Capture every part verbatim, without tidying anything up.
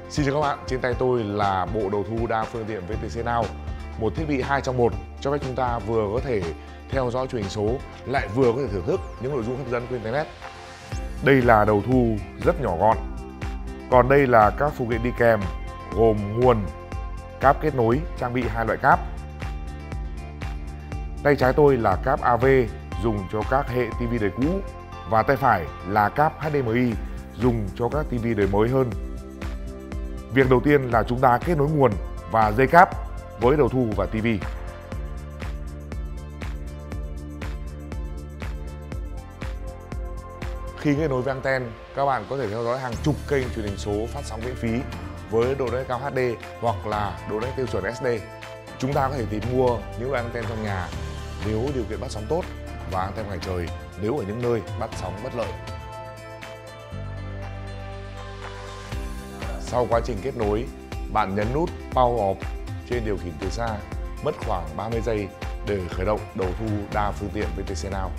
Xin chào các bạn, trên tay tôi là bộ đầu thu đa phương tiện vê tê xê Now, một thiết bị hai trong một cho phép chúng ta vừa có thể theo dõi truyền hình số lại vừa có thể thưởng thức những nội dung hấp dẫn của Internet. Đây là đầu thu rất nhỏ gọn. Còn đây là các phụ kiện đi kèm gồm nguồn, cáp kết nối trang bị hai loại cáp. Tay trái tôi là cáp a vê dùng cho các hệ ti vi đời cũ và tay phải là cáp hát đê em i dùng cho các ti vi đời mới hơn. Việc đầu tiên là chúng ta kết nối nguồn và dây cáp với đầu thu và ti vi. Khi kết nối với anten, các bạn có thể theo dõi hàng chục kênh truyền hình số phát sóng miễn phí với độ đánh cao hát đê hoặc là độ đánh tiêu chuẩn ét đê. Chúng ta có thể tìm mua những loại anten trong nhà nếu điều kiện bắt sóng tốt và anten ngoài trời nếu ở những nơi bắt sóng bất lợi. Sau quá trình kết nối, bạn nhấn nút Power Off trên điều khiển từ xa, mất khoảng ba mươi giây để khởi động đầu thu đa phương tiện vê tê xê Now.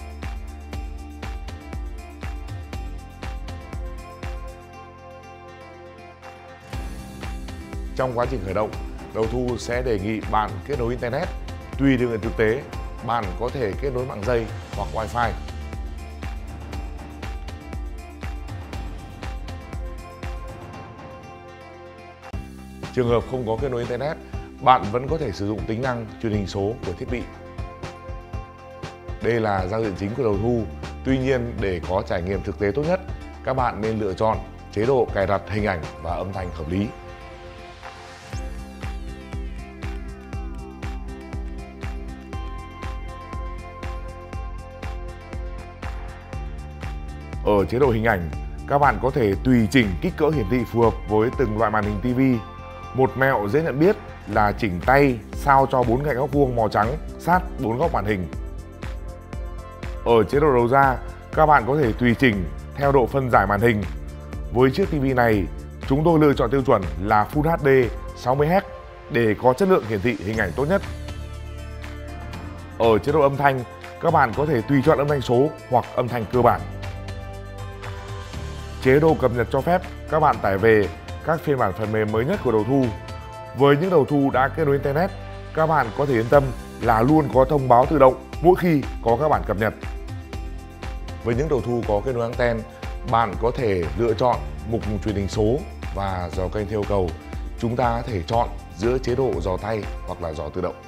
Trong quá trình khởi động, đầu thu sẽ đề nghị bạn kết nối Internet. Tùy điều kiện thực tế, bạn có thể kết nối mạng dây hoặc Wi-Fi. Trường hợp không có kết nối Internet, bạn vẫn có thể sử dụng tính năng truyền hình số của thiết bị. Đây là giao diện chính của đầu thu. Tuy nhiên, để có trải nghiệm thực tế tốt nhất, các bạn nên lựa chọn chế độ cài đặt hình ảnh và âm thanh hợp lý. Ở chế độ hình ảnh, các bạn có thể tùy chỉnh kích cỡ hiển thị phù hợp với từng loại màn hình ti vi. Một mẹo dễ nhận biết là chỉnh tay sao cho bốn cạnh góc vuông màu trắng sát bốn góc màn hình. Ở chế độ đầu ra, các bạn có thể tùy chỉnh theo độ phân giải màn hình. Với chiếc ti vi này, chúng tôi lựa chọn tiêu chuẩn là Full hát đê sáu mươi héc để có chất lượng hiển thị hình ảnh tốt nhất. Ở chế độ âm thanh, các bạn có thể tùy chọn âm thanh số hoặc âm thanh cơ bản. Chế độ cập nhật cho phép các bạn tải về các phiên bản phần mềm mới nhất của đầu thu. Với những đầu thu đã kết nối Internet, các bạn có thể yên tâm là luôn có thông báo tự động mỗi khi có các bản cập nhật. Với những đầu thu có kết nối anten, bạn có thể lựa chọn mục truyền hình số và dò kênh theo yêu cầu. Chúng ta có thể chọn giữa chế độ dò tay hoặc là dò tự động.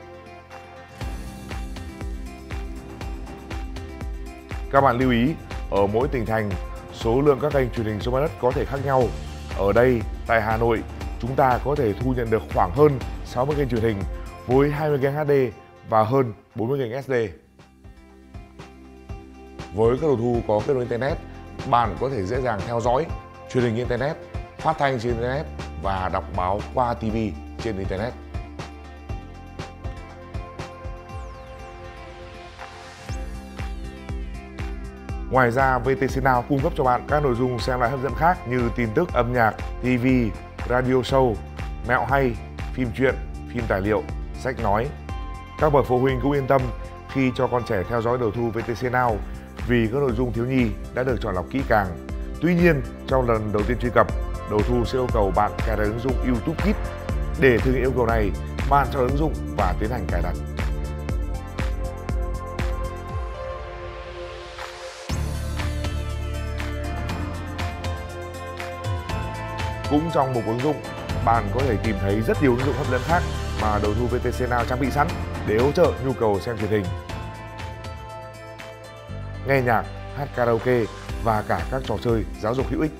Các bạn lưu ý, ở mỗi tỉnh thành, số lượng các kênh truyền hình số mặt đất có thể khác nhau. Ở đây, tại Hà Nội, chúng ta có thể thu nhận được khoảng hơn sáu mươi kênh truyền hình với hai mươi kênh hát đê và hơn bốn mươi kênh ét đê. Với các đầu thu có kết nối Internet, bạn có thể dễ dàng theo dõi truyền hình Internet, phát thanh trên Internet và đọc báo qua ti vi trên Internet. Ngoài ra, vê tê xê Now cung cấp cho bạn các nội dung xem lại hấp dẫn khác như tin tức, âm nhạc, ti vi, radio show, mẹo hay, phim truyện, phim tài liệu, sách nói. Các bậc phụ huynh cũng yên tâm khi cho con trẻ theo dõi đầu thu vê tê xê Now vì các nội dung thiếu nhi đã được chọn lọc kỹ càng. Tuy nhiên, trong lần đầu tiên truy cập, đầu thu sẽ yêu cầu bạn cài đặt ứng dụng YouTube Kids. Để thực hiện yêu cầu này, bạn chọn ứng dụng và tiến hành cài đặt. Cũng trong một ứng dụng, bạn có thể tìm thấy rất nhiều ứng dụng hấp dẫn khác mà đầu thu vê tê xê Now trang bị sẵn để hỗ trợ nhu cầu xem truyền hình, nghe nhạc, hát karaoke và cả các trò chơi giáo dục hữu ích.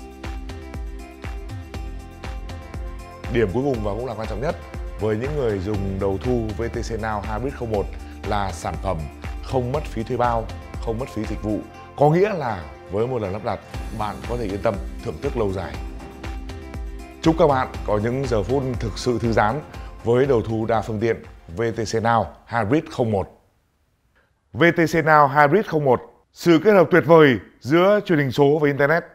Điểm cuối cùng và cũng là quan trọng nhất với những người dùng đầu thu vê tê xê Now Hybrid không một là sản phẩm không mất phí thuê bao, không mất phí dịch vụ. Có nghĩa là với một lần lắp đặt, bạn có thể yên tâm thưởng thức lâu dài. Chúc các bạn có những giờ phút thực sự thư giãn với đầu thu đa phương tiện vê tê xê Now Hybrid không một. vê tê xê Now Hybrid không một, sự kết hợp tuyệt vời giữa truyền hình số và Internet.